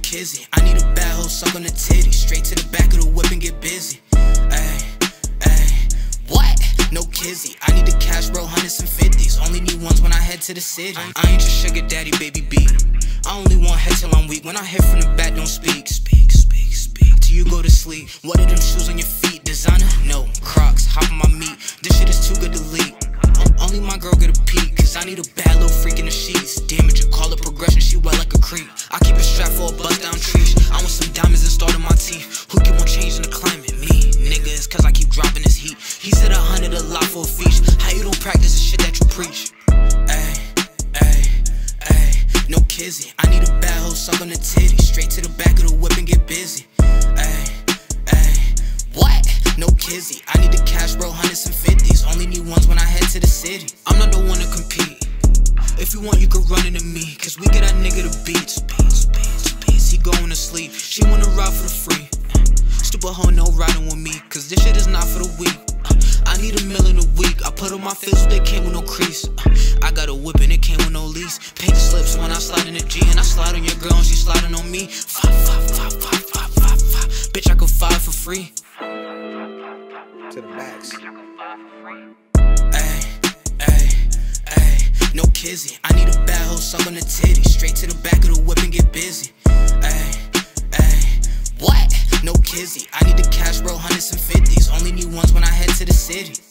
Kizzy, I need a bad hoe suck on the titty. Straight to the back of the whip and get busy. Ayy, ayy, what? No Kizzy, I need the cash, bro, hundreds and fifties. Only need ones when I head to the city. I ain't your sugar daddy, baby B. I only want head till I'm weak. When I hear from the back, don't speak. Speak, speak, speak till you go to sleep. What are them shoes on your feet? Designer? No. Crocs, hop on my meat. This shit is too good to leak. Only my girl get a peek, cause I need a bad little freak in the sheets. Damage it, call it progression, she wet like a creep. I keep it strapped for a bust down tree. I want some diamonds installed in my teeth. Who keep on changing the climate? Me, nigga, it's cause I keep dropping this heat. He said 100 a lot for a feature. How you don't practice the shit that you preach? Ayy, ayy, ayy, no Kizzy, I need a bad hoe suck on the titty. Straight to the back of the whip and get busy. Ayy, ayy, what? No Kizzy, I need the cash, bro, hundreds and fifties. Only need ones when I head to the city. I'm not the one to compete. If you want, you can run into me, cause we get that nigga the beats. He going to sleep. She wanna ride for the free. Stupid hoe, no riding with me, cause this shit is not for the weak. I need $1 million a week. I put on my face, they came with no crease. I got a whip and it came with no lease. Paint the slips when I slide in the G, and I slide on your girl and she sliding on me. Five. Bitch, I could fire for free. To the max. Ayy, ayy, ayy, no Kizzy, I need a bad hoe suck on the titty. Straight to the back of the whip and get busy. Ayy, ayy, what? No Kizzy, I need the cash, bro, hundreds and fifties. Only need ones when I head to the city.